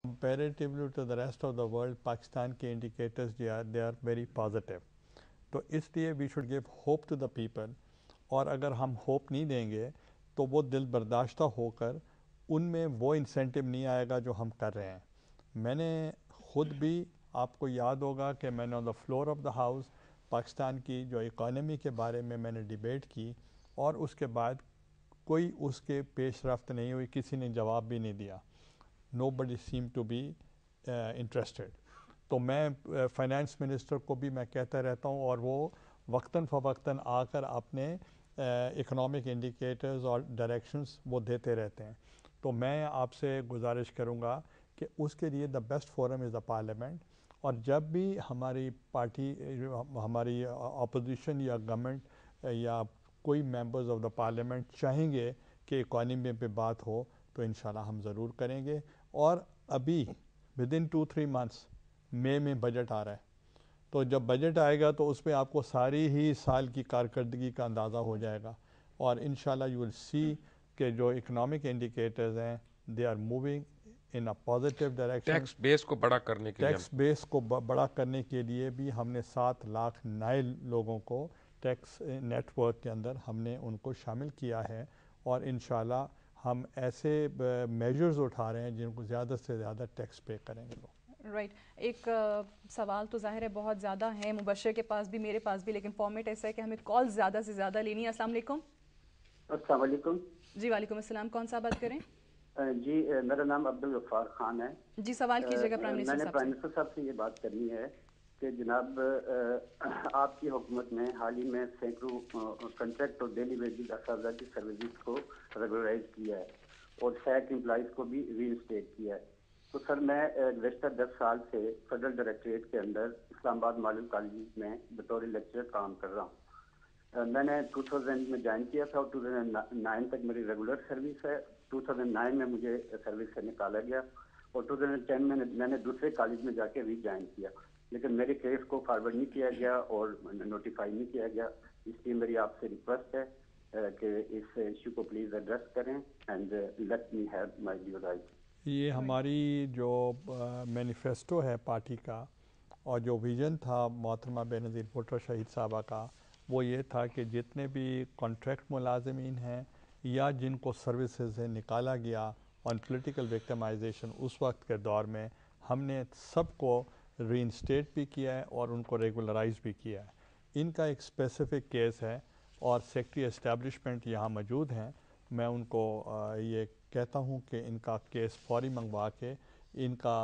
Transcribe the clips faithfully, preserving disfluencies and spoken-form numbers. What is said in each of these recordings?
comparatively to the rest of the world, Pakistan کے indicators they are, they are very positive. تو اس لیے we should give hope to the people. اور اگر ہم hope نہیں دیں گے تو وہ دل برداشتہ ہو کر ان میں وہ انسینٹو نہیں آئے گا جو ہم کر رہے ہیں. میں نے خود بھی, آپ کو یاد ہوگا کہ میں نے on the floor of the house Pakistan کی جو اکانومی کے بارے میں میں نے ڈیبیٹ کی, اور اس کے بعد کوئی اس کے پیش رفت نہیں ہوئی, کسی نے جواب بھی نہیں دیا. Nobody seem to be interested. تو میں فائنانس منسٹر کو بھی میں کہتا رہتا ہوں, اور وہ وقتاً فوقتاً آ کر اپنے اکنامک انڈیکیٹرز اور ڈائریکشنز وہ دیتے رہتے ہیں. تو میں آپ سے گزارش کروں گا کہ اس کے لیے the best forum is the parliament. اور جب بھی ہماری پارٹی, ہماری اپوزیشن یا گورنمنٹ یا کوئی ممبرز آف دا پارلیمنٹ چاہیں گے کہ اکانومی پہ بات ہو تو انشاءاللہ ہم ضرور کریں گے. اور ابھی within two three months مئی میں بجٹ آ رہا ہے, تو جب بجٹ آئے گا تو اس میں آپ کو ساری ہی سال کی کارکردگی کا اندازہ ہو جائے گا, اور انشاءاللہ یو ول سی کہ جو اکنامک انڈیکیٹرز ہیں they are moving in a positive direction. Tax base کو بڑا کرنے کے لیے ٹیکس بیس کو بڑا کرنے کے لیے بھی ہم نے سات لاکھ نئے لوگوں کو ٹیکس نیٹ ورک کے اندر ہم نے ان کو شامل کیا ہے, اور انشاءاللہ ہم ایسے میجرز اٹھا رہے ہیں جن کو زیادہ سے زیادہ ٹیکس پے کریں گے لوگ. Right right. ایک سوال تو ظاہر ہے بہت زیادہ ہے, مبشر کے پاس بھی میرے پاس بھی, لیکن فارمیٹ ایسا ہے کہ ہمیں کال زیادہ سے زیادہ لینی ہے. السلام علیکم. السلام علیکم. جی وعلیکم السلام. کون صاحب بات کریں؟ جی میرا نام عبدالغفار خان ہے. جی سوال کیجیے گا پرائم منسٹر میں نے صاحب پرائم سے. منسٹر صاحب سے یہ بات کرنی ہے کہ جناب آپ کی حکومت نے حال ہی میں سینکڑوں کنٹریکٹ اور ڈیلی ویجز اساتذہ کی سروسز کو ریگولرائز کیا ہے, اور سیک امپلائز کو بھی ری انسٹیٹ کیا ہے. تو سر میں گزشتہ دس سال سے فیڈرل ڈائریکٹریٹ کے اندر اسلام آباد ماڈل کالج میں بطور لیکچرر کام کر رہا ہوں. میں نے ٹو تھاؤزینڈ میں جوائن کیا تھا, اور ٹو تھاؤزینڈ نائن تک میری ریگولر سروس ہے. ٹو تھاؤزینڈ نائن میں مجھے سروس سے نکالا گیا, اور ٹو تھاؤزینڈ ٹین میں میں نے دوسرے کالج میں جا کے ری جوائن کیا, لیکن میرے کیس کو فارورڈ نہیں کیا گیا اور نوٹیفائی نہیں کیا گیا. اس لیے میری آپ سے ریکویسٹ ہے کہ اس ایشو کو پلیز ایڈریس کریں and let me have my due right. یہ ہماری جو مینیفیسٹو ہے پارٹی کا, اور جو ویژن تھا محترمہ بے نظیر بھٹو شہید صاحبہ کا, وہ یہ تھا کہ جتنے بھی کانٹریکٹ ملازمین ہیں یا جن کو سروسز سے نکالا گیا آن پولیٹیکل وکٹمائزیشن اس وقت کے دور میں, ہم نے سب کو ری انسٹیٹ بھی کیا ہے اور ان کو ریگولرائز بھی کیا ہے. ان کا ایک اسپیسیفک کیس ہے, اور سیکٹری اسٹیبلشمنٹ یہاں موجود ہیں. میں ان کو یہ کہتا ہوں کہ ان کا کیس فوری منگوا کے ان کا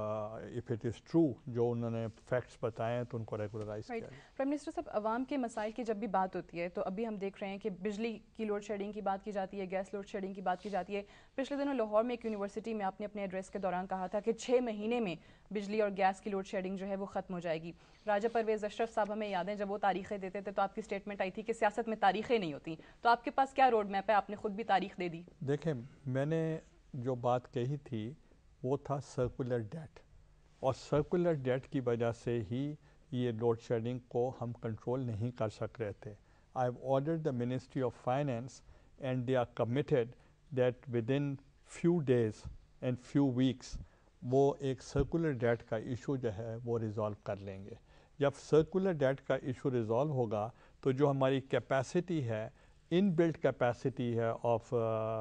اف اٹ از ٹرو جو انہوں نے فیکٹس بتائے ہیں تو ان کو ریگولرائز کیا جائے. پرائم منسٹر صاحب, عوام کے مسائل کی جب بھی بات ہوتی ہے تو ابھی ہم دیکھ رہے ہیں کہ بجلی کی لوڈ شیڈنگ کی بات کی جاتی ہے, گیس لوڈ شیڈنگ کی بات کی جاتی ہے. پچھلے دنوں لاہور میں ایک یونیورسٹی میں آپ نے اپنے ایڈریس کے دوران کہا تھا کہ چھ مہینے میں بجلی اور گیس کی لوڈ شیڈنگ جو ہے وہ ختم ہو جائے گی. راجہ پرویز اشرف صاحب ہمیں یاد ہیں جب وہ تاریخیں دیتے تھے تو آپ کی اسٹیٹمنٹ آئی تھی کہ سیاست میں تاریخیں نہیں ہوتی. تو آپ کے پاس کیا روڈ میپ ہے؟ آپ نے خود بھی تاریخ دے دی. دیکھیں, میں نے جو بات کہی تھی وہ تھا سرکولر ڈیٹ, اور سرکولر ڈیٹ کی وجہ سے ہی یہ لوڈ شیڈنگ کو ہم کنٹرول نہیں کر سک رہے تھے. I have ordered the ministry of finance and they are committed that within few days and few weeks وہ ایک سرکولر ڈیٹ کا ایشو جو ہے وہ ریزالو کر لیں گے. جب سرکولر ڈیٹ کا ایشو ریزالو ہوگا تو جو ہماری کیپیسٹی ہے, ان بلٹ کیپیسٹی ہے of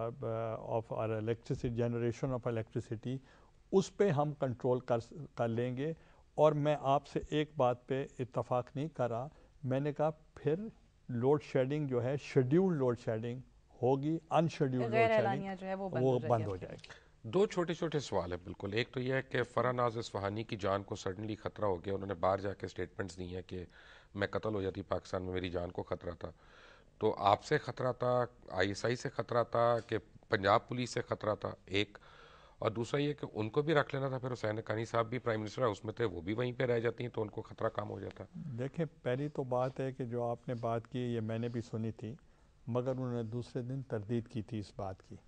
of our electricity generation of electricity, اس پہ ہم کنٹرول کر کر لیں گے. اور میں آپ سے ایک بات پہ اتفاق نہیں کرا, میں نے کہا پھر لوڈ شیڈنگ جو ہے شیڈیولڈ لوڈ شیڈنگ ہوگی, ان شیڈیولڈ لوڈ شیڈنگ وہ بند ہو جائے گی. دو چھوٹے چھوٹے سوال ہیں بالکل. ایک تو یہ ہے کہ فرح ناز اصفہانی کی جان کو سڈنلی خطرہ ہو گیا, انہوں نے باہر جا کے اسٹیٹمنٹس دی ہیں کہ میں قتل ہو جاتی پاکستان میں میری جان کو خطرہ تھا. تو آپ سے خطرہ تھا, آئی ایس آئی سے خطرہ تھا, کہ پنجاب پولیس سے خطرہ تھا؟ ایک. اور دوسرا یہ کہ ان کو بھی رکھ لینا تھا, پھر حسین حقانی صاحب بھی پرائم منسٹر اس میں تھے, وہ بھی وہیں پہ رہ جاتی ہیں تو ان کو خطرہ کم ہو جاتا. دیکھیں, پہلی تو بات ہے کہ جو آپ نے بات کی یہ میں نے بھی سنی تھی, مگر انہوں نے دوسرے دن تردید کی تھی اس بات کی.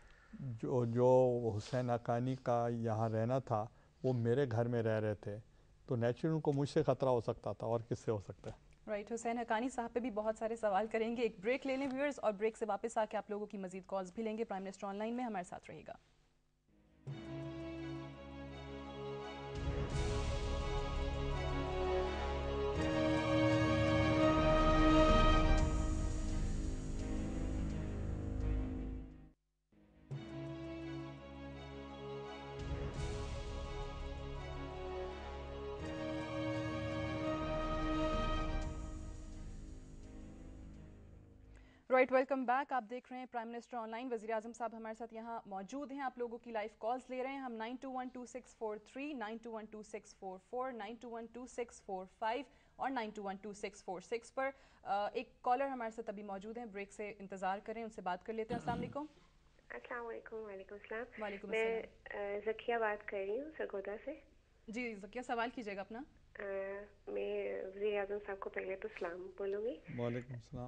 جو جو حسین حقانی کا یہاں رہنا تھا وہ میرے گھر میں رہ رہے تھے, تو نیچرل ان کو مجھ سے خطرہ ہو سکتا تھا, اور کس سے ہو سکتا ہے. رائٹ, حسین حقانی صاحب پہ بھی بہت سارے سوال کریں گے. ایک بریک لے لیں ویورز, اور بریک سے واپس آ کے آپ لوگوں کی مزید کالز بھی لیں گے. پرائم منسٹر آن لائن میں ہمارے ساتھ رہے گا. Right welcome back. آپ دیکھ رہے ہیں پرائم منسٹر آن لائن. وزیر اعظم صاحب ہمارے ساتھ یہاں موجود ہیں. آپ لوگوں کی لائیو کالز لے رہے ہیں ہم nine two one two six four three nine two one two six four four nine two one two six four five اور nine two one two six four six پر. ایک کالر ہمارے ساتھ ابھی موجود ہیں, بریک سے انتظار کریں, ان سے بات کر لیتے ہیں. السلام علیکم. السلام علیکم. وعلیکم السلام. وعلیکم میں السلام. ذکیہ بات کر رہی ہوں سرگودا سے. جی ذکیہ, سوال کیجیے گا اپنا. میں وزیر اعظم صاحب کو پہلے تو سلام بولوں گی. وعلیکم السلام.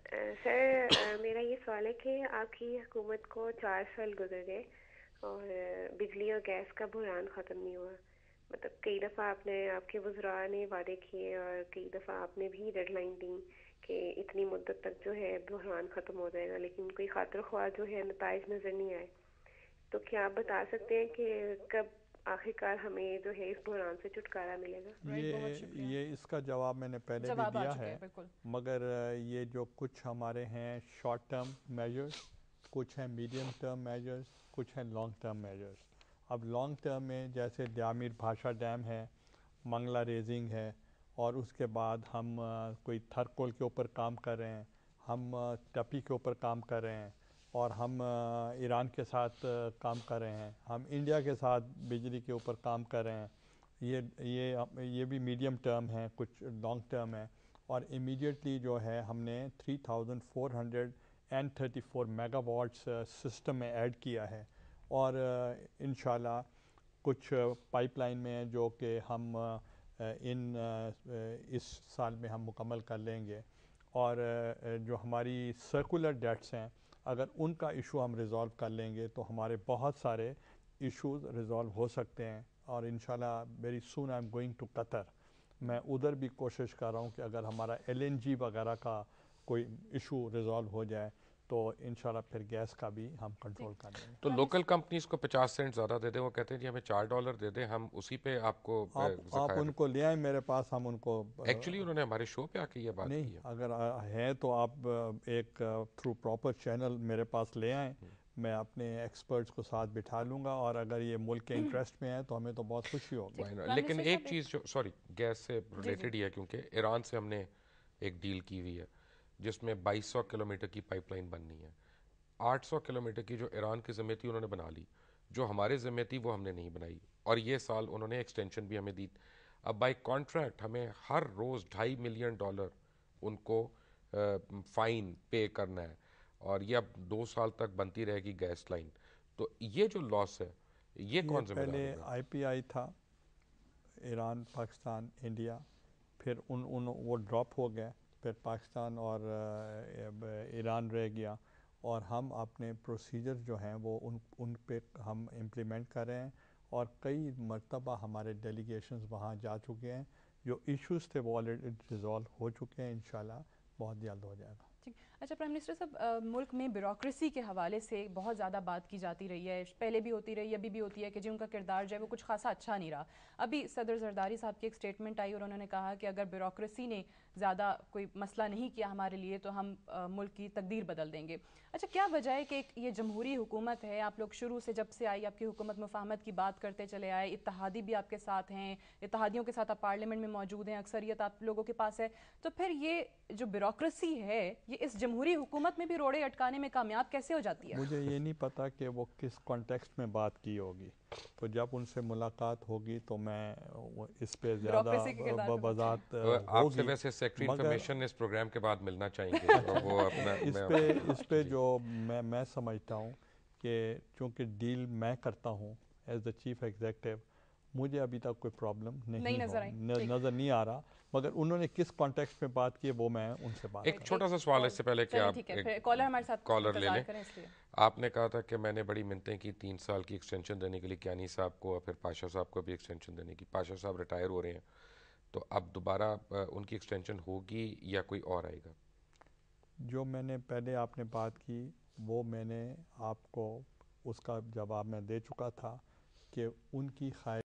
سر میرا یہ سوال ہے کہ آپ کی حکومت کو چار سال گزر گئے اور بجلی اور گیس کا بحران ختم نہیں ہوا. مطلب کئی دفعہ آپ نے آپ کے وزراء نے وعدے کیے اور کئی دفعہ آپ نے بھی ڈیڈ لائن دی کہ اتنی مدت تک جو ہے بحران ختم ہو جائے گا, لیکن کوئی خاطر خواہ جو ہے نتائج نظر نہیں آئے. تو کیا آپ بتا سکتے ہیں کہ کب آخرکار ہمیں جو ہے اس بحران سے چھٹکارا ملے گا؟ یہ یہ اس کا جواب میں نے پہلے بھی دیا ہے, مگر یہ جو کچھ ہمارے ہیں شارٹ ٹرم میجرز, کچھ ہیں میڈیم ٹرم میجرز, کچھ ہیں لانگ ٹرم میجرز. اب لانگ ٹرم میں جیسے دیامیر بھاشا ڈیم ہے, منگلا ریزنگ ہے, اور اس کے بعد ہم کوئی تھرکول کے اوپر کام کر رہے ہیں, ہم ٹپی کے اوپر کام کر رہے ہیں, اور ہم ایران کے ساتھ کام کر رہے ہیں, ہم انڈیا کے ساتھ بجلی کے اوپر کام کر رہے ہیں. یہ یہ یہ بھی میڈیم ٹرم ہے, کچھ لانگ ٹرم ہے. اور امیڈیٹلی جو ہے ہم نے three thousand four hundred and thirty four megawatts system میں ایڈ کیا ہے, اور انشاءاللہ کچھ پائپ لائن میں ہیں جو کہ ہم ان اس سال میں ہم مکمل کر لیں گے. اور جو ہماری سرکولر ڈیٹس ہیں, اگر ان کا ایشو ہم ریزالو کر لیں گے تو ہمارے بہت سارے ایشوز ریزالو ہو سکتے ہیں. اور انشاءاللہ very soon I am going to Qatar. میں ادھر بھی کوشش کر رہا ہوں کہ اگر ہمارا ایل این جی وغیرہ کا کوئی ایشو ریزالو ہو جائے تو انشاءاللہ پھر گیس کا بھی ہم کنٹرول کر لیں گے. تو لوکل کمپنیز کو پچاس سینٹ زیادہ دے دیں, وہ کہتے ہیں جی ہمیں چار ڈالر دے دیں, ہم اسی پہ آپ کو آپ آپ ان کو لے آئیں میرے پاس, ہم ان کو ایکچولی انہوں نے ہمارے شو پہ آ کے یہ بات کی نہیں ہے. اگر ہے تو آپ ایک تھرو پراپر چینل میرے پاس لے آئیں, میں اپنے ایکسپرٹس کو ساتھ بٹھا لوں گا, اور اگر یہ ملک کے انٹرسٹ میں ہے تو ہمیں تو بہت خوشی ہوگی. لیکن ایک چیز جو سوری گیس سے ریلیٹڈ ہی ہے, کیونکہ ایران سے ہم نے ایک ڈیل کی ہوئی ہے جس میں بائیس سو کلو میٹر کی پائپ لائن بننی ہے. آٹھ سو کلو میٹر کی جو ایران کی ذمہ تھی انہوں نے بنا لی, جو ہمارے ذمہ تھی وہ ہم نے نہیں بنائی, اور یہ سال انہوں نے ایکسٹینشن بھی ہمیں دی. اب بائی کانٹریکٹ ہمیں ہر روز ڈھائی ملین ڈالر ان کو فائن پے کرنا ہے, اور یہ اب دو سال تک بنتی رہے گی گیس لائن. تو یہ جو لاس ہے یہ کون ذمہ دار پہلے ہوگا؟ آئی پی آئی تھا, ایران, پاکستان, انڈیا, پھر ان ان وہ ڈراپ ہو گئے, پھر پاکستان اور ایران رہ گیا, اور ہم اپنے پروسیجر جو ہیں وہ ان ان پہ ہم امپلیمنٹ کر رہے ہیں. اور کئی مرتبہ ہمارے ڈیلیگیشنز وہاں جا چکے ہیں, جو ایشوز تھے وہ آلریڈی ریزالو ہو چکے ہیں, انشاءاللہ بہت جلد ہو جائے گا. ٹھیک. اچھا پرائم منسٹر صاحب, ملک میں بیوروکریسی کے حوالے سے بہت زیادہ بات کی جاتی رہی ہے, پہلے بھی ہوتی رہی, ابھی بھی ہوتی ہے کہ جن ان کا کردار جو ہے وہ کچھ خاصا اچھا نہیں رہا. ابھی صدر زرداری صاحب کی ایک اسٹیٹمنٹ آئی اور انہوں نے کہا کہ اگر بیوروکریسی نے زیادہ کوئی مسئلہ نہیں کیا ہمارے لیے تو ہم ملک کی تقدیر بدل دیں گے. اچھا کیا وجہ ہے کہ یہ جمہوری حکومت ہے, آپ لوگ شروع سے جب سے آئی آپ کی حکومت مفاہمت کی بات کرتے چلے آئے, اتحادی بھی آپ کے ساتھ ہیں, اتحادیوں کے ساتھ آپ پارلیمنٹ میں موجود ہیں, اکثریت آپ لوگوں کے پاس ہے, تو پھر یہ جو بیوروکریسی ہے یہ اس جمہوری حکومت میں بھی روڑے اٹکانے میں کامیاب کیسے ہو جاتی ہے؟ مجھے یہ نہیں پتا کہ وہ کس کانٹیکسٹ میں بات کی ہوگی, تو جب ان سے ملاقات ہوگی تو میں اس پہ زیادہ وضاحت آپ سے ہوگی. ویسے سیکٹری انفارمیشن اس پروگرام کے بعد ملنا چاہیں گے. وہ اپنا اس پہ اس پہ جو میں میں سمجھتا ہوں کہ چونکہ ڈیل میں کرتا ہوں ایز دا چیف ایگزیکٹو, مجھے ابھی تک کوئی پرابلم نہیں نظر آئی, نظر نہیں آ رہا, مگر انہوں نے کس کانٹیکسٹ میں بات کی وہ میں ان سے بات. ایک چھوٹا سا سوال اس سے پہلے کہ آپ کالر ہمارے ساتھ کالر لے لیں. آپ نے کہا تھا کہ میں نے بڑی منتیں کی تین سال کی ایکسٹینشن دینے کے لیے کیانی صاحب کو, اور پھر پاشا صاحب کو بھی ایکسٹینشن دینے کی. پاشا صاحب ریٹائر ہو رہے ہیں, تو اب دوبارہ ان کی ایکسٹینشن ہوگی یا کوئی اور آئے گا؟ جو میں نے پہلے آپ نے بات کی وہ میں نے آپ کو اس کا جواب میں دے چکا تھا کہ ان کی خواہش